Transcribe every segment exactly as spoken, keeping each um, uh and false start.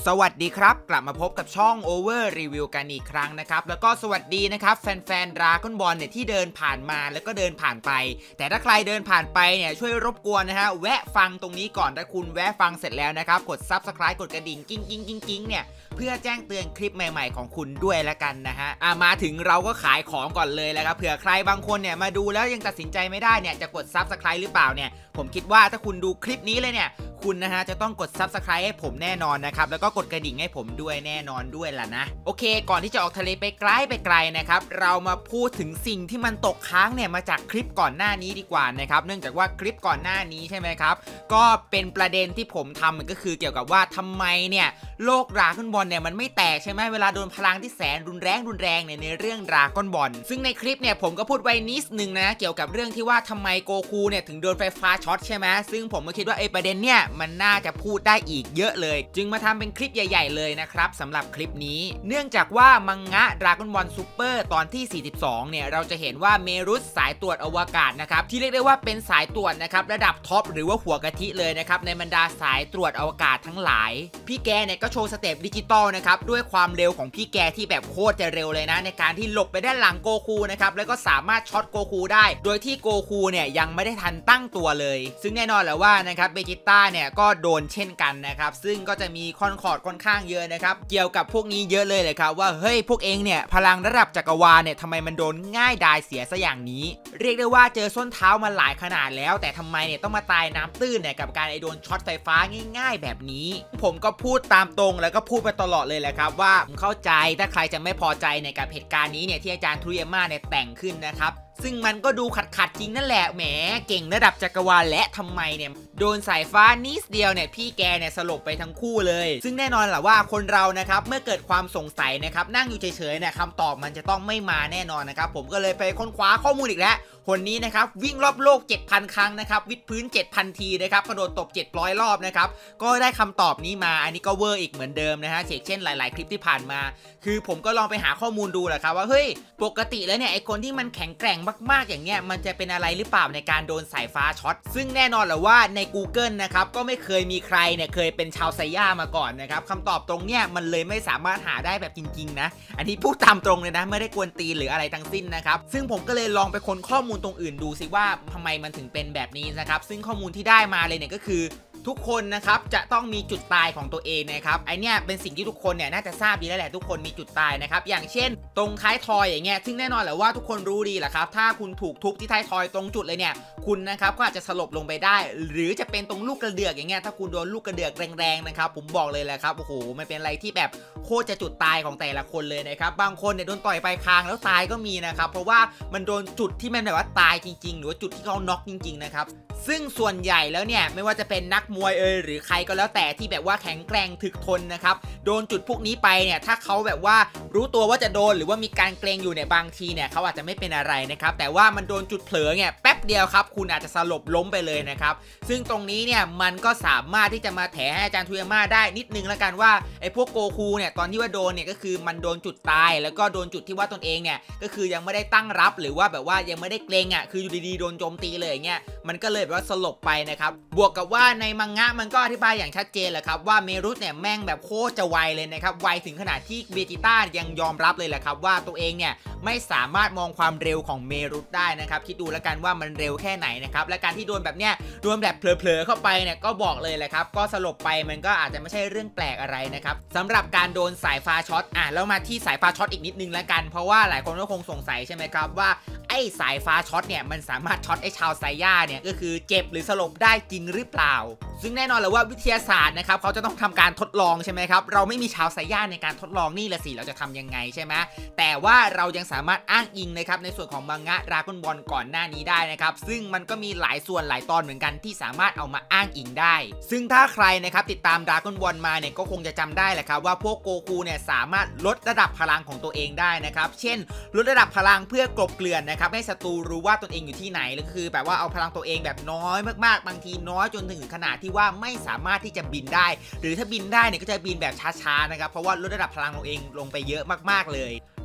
สวัสดีครับกลับมาพบกับช่อง Over Review กันอีกครั้งนะครับแล้วก็สวัสดีนะครับแฟนๆ Dragon Ball เนี่ยที่เดินผ่านมาแล้วก็เดินผ่านไปแต่ถ้าใครเดินผ่านไปเนี่ยช่วยรบกวนนะฮะแวะฟังตรงนี้ก่อนถ้าคุณแวะฟังเสร็จแล้วนะครับกด Subscribe กดกระดิ่งกิ้งกิ้งกิ้งกิ้งเนี่ยเพื่อแจ้งเตือนคลิปใหม่ๆของคุณด้วยละกันนะฮะอ่ะมาถึงเราก็ขายของก่อนเลยแล้วครับเผื่อใครบางคนเนี่ยมาดูแล้วยังตัดสินใจไม่ได้เนี่ยจะกด Subscribe หรือเปล่าเนี่ยผมคิดว่าถ้าคุณดูคลิปนี้เลยเนี่ยคุณนะฮะจะต้องกด Subscribe ให้ผมแน่นอนนะครับแล้วก็กดกระดิ่งให้ผมด้วยแน่นอนด้วยล่ะนะโอเคก่อนที่จะออกทะเลไปไกลไปไกลนะครับเรามาพูดถึงสิ่งที่มันตกค้างเนี่ยมาจากคลิปก่อนหน้านี้ดีกว่านะครับเนื่องจากว่าคลิปก่อนหน้านี้ใช่ไหมครับก็เป็นประเด็นที่ผมทำมันก็คือเกี่ยวกับว่าทำไมเนี่ยโลกดราก้อนบอลเนี่ยมันไม่แตกใช่ไหมเวลาโดนพลังที่แสนรุนแรงรุนแรงเนี่ยในเรื่องดราก้อนบอลซึ่งในคลิปเนี่ยผมก็พูดไว้นิดนึงนะเกี่ยวกับเรื่องที่ว่าทำไมโกคูเนี่ยถึงโดนไฟฟ้าช็อตใช่ไหมซึ่งผมก็คิดว่าไอ้ประเด็นเนี่ยมันน่าจะพูดได้อีกเยอะเลยจึงมาทำเป็นคลิปใหญ่ๆเลยนะครับสำหรับคลิปนี้เนื่องจากว่ามังงะ Dragon Ball Super ตอนที่สี่สิบสองเนี่ยเราจะเห็นว่าเมรุสสายตรวจอวกาศนะครับที่เรียกได้ว่าเป็นสายตรวจนะครับระดับท็อปหรือว่าหัวกะทิเลยนะครับในบรรดาสายตรวจอวกาศทั้งหลายพี่แกเนี่ยก็โชว์สเต็ปดิจิตอลนะครับด้วยความเร็วของพี่แกที่แบบโคตรจะเร็วเลยนะในการที่หลบไปด้านหลังโกคูนะครับแล้วก็สามารถช็อตโกคูได้โดยที่โกคูเนี่ยยังไม่ได้ทันตั้งตัวเลยซึ่งแน่นอนแหละว่านะครับเบจิต้าเนี่ยก็โดนเช่นกันนะครับซึ่งก็จะมีคอนคอร์ดค่อนข้างเยอะนะครับเกี่ยวกับพวกนี้เยอะเลยเลยครับว่าเฮ้ยพวกเองเนี่ยพลังระดับจักรวาลเนี่ยทำไมมันโดนง่ายดายเสียซะอย่างนี้เรียกได้ว่าเจอส้นเท้ามาหลายขนาดแล้วแต่ทำไมเนี่ยต้องมาตายน้ำตื้นเนี่ยกับการไอโดนช็อตไฟฟ้าง่ายๆแบบนี้ผมก็พูดตามตรงแล้วก็พูดไปตลอดเลยแหละครับว่าผมเข้าใจถ้าใครจะไม่พอใจในกับเหตุการณ์นี้เนี่ยที่อาจารย์ทุเยม่าเนี่ยแต่งขึ้นนะครับซึ่งมันก็ดูขัดขัดจริงนั่นแหละแหมเก่งระดับจักรวาลและทำไมเนี่ยโดนสายฟ้านิดเดียวเนี่ยพี่แกเนี่ยสลบไปทั้งคู่เลยซึ่งแน่นอนแหละว่าคนเรานะครับเมื่อเกิดความสงสัยนะครับนั่งอยู่เฉยๆเนี่ยคำตอบมันจะต้องไม่มาแน่นอนนะครับผมก็เลยไปค้นคว้าข้อมูลอีกแล้วคนนี้นะครับวิ่งรอบโลก เจ็ดพัน ครั้งนะครับวิดพื้น เจ็ดพัน ทีนะครับกระโดดตบเจ็ดร้อยรอบนะครับก็ได้คำตอบนี้มาอันนี้ก็เวอร์อีกเหมือนเดิมนะฮะเช่นหลายๆคลิปที่ผ่านมาคือผมก็ลองไปหาข้อมูลดูแหละครับว่าเฮ้ยปกติแล้วเนี่ยไอคนที่มันแข็งแกร่งมากๆอย่างเงี้ยมันจะเป็นอะไรหรือเปล่าในการโดนสายฟ้าช็อตซึ่งแน่นอนแหละว่าใน Google นะครับก็ไม่เคยมีใครเนี่ยเคยเป็นชาวไซย่ามาก่อนนะครับคำตอบตรงเนี้ยมันเลยไม่สามารถหาได้แบบจริงๆนะอันนี้พูดตามตรงเลยนะไม่ได้กวนตีนหรืออะไรทั้งสิ้นนะครับซึ่งผมก็เลยลองไปค้นข้อมูลตรงอื่นดูสิว่าทำไมมันถึงเป็นแบบนี้นะครับซึ่งข้อมูลที่ได้มาเลยเนี่ยก็คือทุกคนนะครับจะต้องมีจุดตายของตัวเองนะครับไอเนี้ยเป็นสิ่งที่ทุกคนเนี่ยน่าจะทราบดีแล้วแหละทุกคนมีจุดตายนะครับอย่างเช่นตรงท้ายทอยอย่างเงี้ยซึ่งแน่นอนแหละว่าทุกคนรู้ดีแหละครับถ้าคุณถูกทุบที่ท้ายทอยตรงจุดเลยเนี่ยคุณนะครับก็อาจจะสลบลงไปได้หรือจะเป็นตรงลูกกระเดือกอย่างเงี้ยถ้าคุณโดนลูกกระเดือกแรงๆนะครับผมบอกเลยแหละครับโอ้โหมันเป็นอะไรที่แบบโคตรจะจุดตายของแต่ละคนเลยนะครับบางคนเนี่ยโดนต่อยไปคางแล้วตายก็มีนะครับเพราะว่ามันโดนจุดที่มันแบบว่าตายจริงๆหรือว่าจุดที่เขาน็อกจริงๆนะครับซึ่งส่วนใหญ่แล้วเนี่ยไม่ว่าจะเป็นนักมวยเอ่ยหรือใครก็แล้วแต่ที่แบบว่าแข็งแกร่งถึกทนนะครับโดนจุดพวกนี้ไปเนี่ยถ้าเขาแบบว่ารู้ตัวว่าจะโดนหรือว่ามีการเกรงอยู่เนี่ยบางทีเนี่ยเขาอาจจะไม่เป็นอะไรนะครับแต่ว่ามันโดนจุดเผลอเนี่ยแป๊บเดียวครับคุณอาจจะสลบล้มไปเลยนะครับซึ่งตรงนี้เนี่ยมันก็สามารถที่จะมาแถให้อาจารย์ทุยาม่าได้นิดนึงแล้วกันว่าไอ้พวกโกคูเนี่ยตอนที่ว่าโดนเนี่ยก็คือมันโดนจุดตายแล้วก็โดนจุดที่ว่าตนเองเนี่ยก็คือยังไม่ได้ตั้งรับหรือว่าแบบว่ายังไม่ได้เกรงอ่ะคืออยู่ดีๆโดนโจมตีเลยอย่างเงี้ยมันก็เลยแบบว่าสลบไปนะครับบวกกับว่าในมังงะมันก็อธิบายอย่างชัดเจนแหละครับว่าเมรุสเนี่ยแม่งแบบโคตรจะไวเลยนะครับไวถึงขนาดที่เบจิต้ายังยอมรับเลยแหละครับว่าตัวเองเนี่ยไม่สามารถมองความเร็วของเมรุสได้นะครับคิดดูแล้วกันว่ามันเร็วแค่ไหนนะครับและการที่โดนแบบเนี้ยโดนแบบเผลอๆเข้าไปเนี่ยก็บอกเลยแหละครับก็สลบไปมันก็อาจจะไม่ใช่เรื่องแปลกอะไรนะครับสำหรับการโดนสายฟ้าช็อตอ่ะแล้วมาที่สายฟ้าช็อตอีกนิดนึงแล้วกันเพราะว่าหลายคนก็คงสงสัยใช่ไหมครับว่าไอ้สายฟ้าช็อตเนี่ยมันสามารถช็อตไอ้ชาวไซย่าเนี่ยก็คือเจ็บหรือสลบได้จริงหรือเปล่าซึ่งแน่นอนเลยว่าวิทยาศาสตร์นะครับเขาจะต้องทำการทดลองใช่ไหมครับเราไม่มีชาวไซย่าในการทดลองนี่แหละสิเราจะทำยังไงใช่ไหมแต่ว่าเรายังสามารถอ้างอิงนะครับในส่วนของมังงะดราก้อนบอลก่อนหน้านี้ได้นะครับซึ่งมันก็มีหลายส่วนหลายตอนเหมือนกันที่สามารถเอามาอ้างอิงได้ซึ่งถ้าใครนะครับติดตามดราก้อนบอลมาเนี่ยก็คงจะจำได้แหละครับว่าพวกโกคูเนี่ยสามารถลดระดับพลังของตัวเองได้นะครับเช่นลดระดับพลังเพื่อกลบเกลื่อนนะครับให้ศัตรูรู้ว่าตนเองอยู่ที่ไหนหรือคือแบบว่าเอาพลังตัวเองแบบน้อยมากๆบางทีน้อยจนถึงขนาดที่ว่าไม่สามารถที่จะบินได้หรือถ้าบินได้เนี่ยก็จะบินแบบช้าๆนะครับเพราะว่าลดระดับพลังตัวเองลงไปเยอะมากๆเลย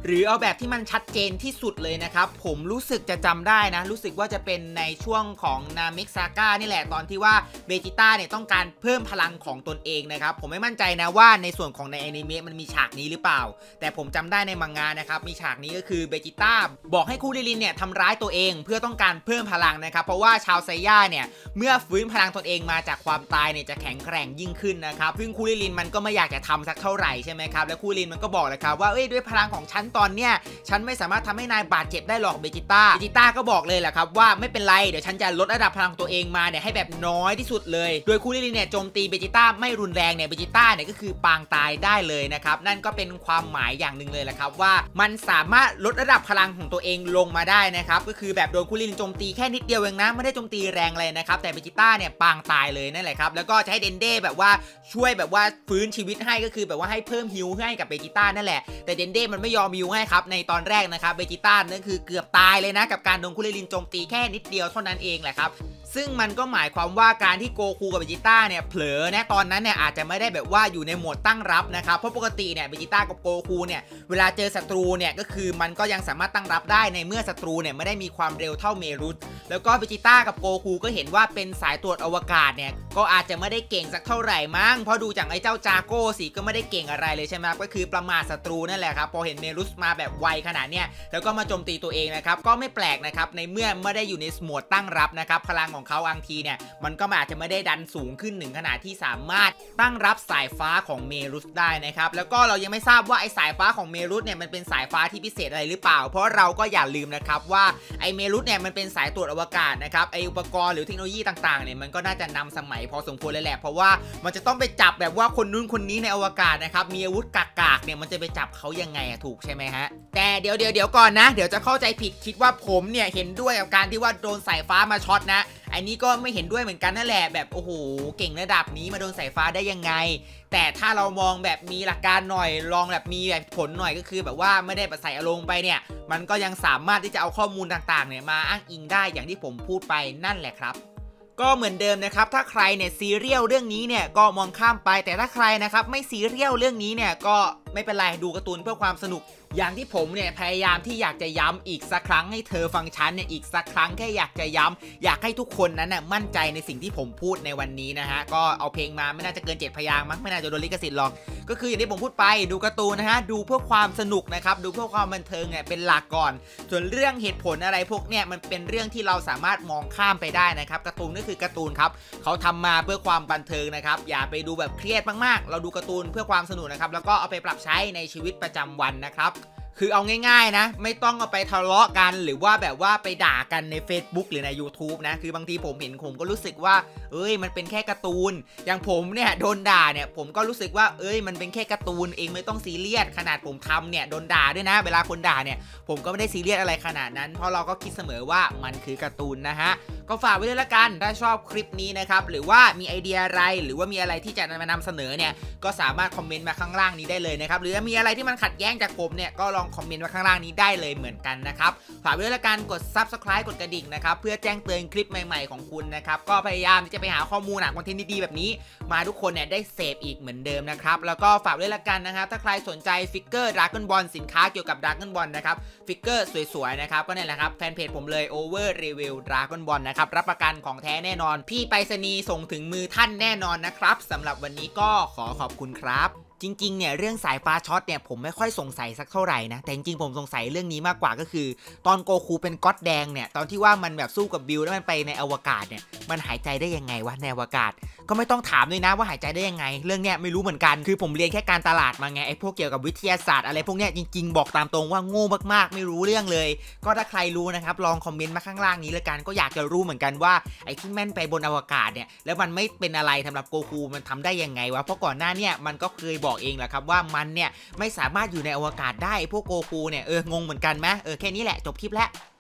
หรือเอาแบบที่มันชัดเจนที่สุดเลยนะครับผมรู้สึกจะจำได้นะรู้สึกว่าจะเป็นในช่วงของนามิกซาก้านี่แหละตอนที่ว่าเบจิต้าเนี่ยต้องการเพิ่มพลังของตนเองนะครับผมไม่มั่นใจนะว่าในส่วนของในแอนิเมะมันมีฉากนี้หรือเปล่าแต่ผมจำได้ในมังงะนะครับมีฉากนี้ก็คือเบจิต้าบอกให้คูริลินเนี่ยทำร้ายตัวเองเพื่อต้องการเพิ่มพลังนะครับเพราะว่าชาวไซย่าเนี่ยเมื่อฟื้นพลังตนเองมาจากความตายเนี่ยจะแข็งแกร่งยิ่งขึ้นนะครับซึ่งคูริลินมันก็ไม่อยากจะทำสักเท่าไหร่ใช่ไหมครับแล้วคูริลินมันก็บอกเลยครับว่าเอ้ยด้วยพลังของฉันตอนเนี้ยฉันไม่สามารถทำให้นายบาดเจ็บได้หรอกเบจิต้าเบจิต้าก็บอกเลยแหละครับว่าไม่เป็นไรเดี๋ยวฉันจะลดระดับพลังตัวเองมาเนี่ยให้แบบน้อยที่สุดเลยโดยคูริลินเนี่ยโจมตีเบจิต้าไม่รุนแรงเนี่ยเบจิต้าเนี่ยก็คือปางตายได้เลยนะครับนั่นก็เป็นความหมายอย่างหนึ่งเลยแหละครับว่ามันสามารถลดระดับพลังของตัวเองลงมาได้นะครับก็คือแบบโดนคูริลินโจมตีแค่นิดเดียวเองนะไม่ได้โจมตีแรงเลยนะครับแต่เบจิต้าเนี่ยปางตายเลยนั่นแหละครับแล้วก็ใช้เดนเด้แบบว่าช่วยแบบว่าฟื้นชีวิตให้ก็คือแบบว่าให้เพิ่มฮิลให้กับเบจิต้านั่นแหละแต่เดนเด้มันไม่ยอมฮิลให้ครับในตอนแรกนะครับเบจิต้านั่นคือเกือบตายเลยนะกับการโดนคูริลินโจมตีแค่นิดเดียวเท่านั้นเองแหละครับซึ่งมันก็หมายความว่าการที่โกคูกับเบจิต้าเนี่ยเผลอนะตอนนั้นเนี่ยอาจจะไม่ได้แบบว่าอยู่ในโหมดตั้งรับนะครับเพราะปกติเนี่ยเบจิต้ากับโกคูเนี่ยเวลาเจอศัตรูเนี่ยก็คือมันก็ยังสามารถตั้งรับได้ในเมื่อศัตรูเนี่ยไม่ได้มีความเร็วเท่าเมรุสแล้วก็เบจิต้ากับโกคูก็เห็นว่าเป็นสายตรวจอวกาศเนี่ยก็อาจจะไม่ได้เก่งสักเท่าไหร่มั้งเพราะดูจากไอ้เจ้าจาโก้สิก็ไม่ได้เก่งอะไรเลยใช่ไหมก็คือประมาทศัตรูนั่นแหละครับพอเห็นเมรุสมาแบบไวขนาดเนี้ยแล้วก็มาโจมตีตัวเองนะครับก็ไม่แปลกนะครับในเมื่อไม่ได้อยู่ในโหมดตั้งรับนะครับพลังของเขาบางทีเนี่ยมันก็อาจจะไม่ได้ดันสูงขึ้นถึงขนาดที่สามารถตั้งรับสายฟ้าของเมรุสได้นะครับแล้วก็เรายังไม่ทราบว่าไอสายฟ้าของเมรุสเนี่ยมันเป็นสายฟ้าที่พิเศษอะไรหรือเปล่าเพราะเราก็อย่าลืมนะครับว่าไอเมรุสเนี่ยมันเป็นสายตรวจอวกาศนะครับไออุปกรณ์หรือเทคโนโลยีต่างๆเนี่ยมันก็น่าจะนำสมัยพอสมควรเลยแหละเพราะว่ามันจะต้องไปจับแบบว่าคนนู้นคนนี้ในอวกาศนะครับมีอาวุธกากๆเนี่ยมันจะไปจับเขายังไงอะถูกใช่ไหมฮะแต่เดี๋ยวเดี๋ยวเดี๋ยวก่อนนะเดี๋ยวจะเข้าใจผิดคิดว่าผมเนี่ยเห็นด้วยกับการที่ว่าโดนสายฟ้ามาช็อตนะอันนี้ก็ไม่เห็นด้วยเหมือนกันนั่นแหละแบบโอ้โหเก่งระดับนี้มาโดนสายฟ้าได้ยังไงแต่ถ้าเรามองแบบมีหลักการหน่อยลองแบบมีแบบผลหน่อยก็คือแบบว่าไม่ได้ใส่อารมณ์ไปเนี่ยมันก็ยังสามารถที่จะเอาข้อมูลต่างๆเนี่ยมาอ้างอิงได้อย่างที่ผมพูดไปนั่นแหละครับก็เหมือนเดิมนะครับถ้าใครเนี่ยซีเรียลเรื่องนี้เนี่ยก็มองข้ามไปแต่ถ้าใครนะครับไม่ซีเรียลเรื่องนี้เนี่ยก็ไม่เป็นไรดูการ์ตูนเพื่อความสนุกอย่างที่ผมเนี่ยพยายามที่อยากจะย้ำอีกสักครั้งให้เธอฟังฉันเนี่ยอีกสักครั้งแค่อยากจะย้ำอยากให้ทุกคนนั้นน่ะมั่นใจในสิ่งที่ผมพูดในวันนี้นะฮะก็เอาเพลงมาไม่น่าจะเกินเจ็ดพยางค์มั้งไม่น่าจะโดนลิขสิทธิ์หรอกก็คืออย่างที่ผมพูดไปดูการ์ตูนนะฮะดูเพื่อความสนุกนะครับดูเพื่อความบันเทิงเนี่ยเป็นหลักก่อนส่วนเรื่องเหตุผลอะไรพวกเนี่ยมันเป็นเรื่องที่เราสามารถมองข้ามไปได้นะครับการ์ตูนก็คือการ์ตูนครับเขาทำมาเพื่อความบันเทิงนะครับอย่าไปดูแบบเครียดมากๆเราดูการ์ตูนเพื่อความสนุกนะครับแล้วก็เอาไปปรับใช้ในชีวิตประจำวันนะครับคือเอาง่ายๆนะไม่ต้องเอาไปทะเลาะกันหรือว่าแบบว่าไปด่ากันใน Facebook หรือใน YouTube นะคือบางทีผมเห็นผมก็รู้สึกว่าเอ้ยมันเป็นแค่การ์ตูนอย่างผมเนี่ยโดนด่าเนี่ยผมก็รู้สึกว่าเอ้ยมันเป็นแค่การ์ตูนเองไม่ต้องซีเรียสขนาดผมทำเนี่ยโดนด่าด้วยนะเวลาคนด่าเนี่ยผมก็ไม่ได้ซีเรียสอะไรขนาดนั้นเพราะเราก็คิดเสมอว่ามันคือการ์ตูนนะฮะก็ฝากไว้ด้วยละกันถ้าชอบคลิปนี้นะครับหรือว่ามีไอเดียอะไรหรือว่ามีอะไรที่จะมานำเสนอเนี่ยก็สามารถคอมเมนต์มาข้างล่างนี้ได้เลยนะครับหรือมีอะไรที่มันขัดแย้งจากผมเนี่ยก็ลองคอมเมนต์มาข้างล่างนี้ได้เลยเหมือนกันนะครับฝากไว้ด้วยละกันกด ซับสไครบ์ กดกระดิ่งนะครับเพื่อแจ้งเตือนคลิปใหม่ๆของคุณนะครับก็พยายามที่จะไปหาข้อมูลหาคอนเทนต์ดีๆแบบนี้มาทุกคนเนี่ยได้เสพอีกเหมือนเดิมนะครับแล้วก็ฝากด้วยละกันนะครับถ้าใครสนใจฟิกเกอร์ Dragon Ball สินค้าเกี่ยวกับ Dragon Ball นะครับฟิกเกอร์สวยๆนะครับก็นี่แหละครับแฟนเพจผมเลย Over Review Dragon Ball นะครับรับประกันของแท้แน่นอนพี่ไปรษณีย์ส่งถึงมือท่านแน่นอนนะครับสำหรับวันนี้ก็ขอขอบคุณครับจริงๆเนี่ยเรื่องสายฟ้าช็อตเนี่ยผมไม่ค่อยสงสัยสักเท่าไหร่นะแต่จริงๆผมสงสัยเรื่องนี้มากกว่าก็คือตอนโกคูเป็นก๊อตแดงเนี่ยตอนที่ว่ามันแบบสู้กับบิลแล้วมันไปในอวกาศเนี่ยมันหายใจได้ยังไงวะในอวกาศก็ไม่ต้องถามด้วยนะว่าหายใจได้ยังไงเรื่องเนี้ยไม่รู้เหมือนกันคือผมเรียนแค่การตลาดมาไงไอ้พวกเกี่ยวกับวิทยาศาสตร์อะไรพวกเนี้ยจริงๆบอกตามตรงว่าโง่มากๆไม่รู้เรื่องเลยก็ถ้าใครรู้นะครับลองคอมเมนต์มาข้างล่างนี้ละกันก็อยากจะรู้เหมือนกันว่าไอ้ที่แม่นไปบนอวกาศเนี่ยแล้วมันไม่เป็นอะไรสำหรับโกคูมันทำได้ยังไงวะเพราะก่อนหน้าเนี่ยมันก็เคยบอกเองแหละครับว่ามันเนี่ยไม่สามารถอยู่ในอวกาศได้พวกโกคูเนี่ยเอองงเหมือนกันไหมเออแค่นี้แหละจบคลิปแล้ว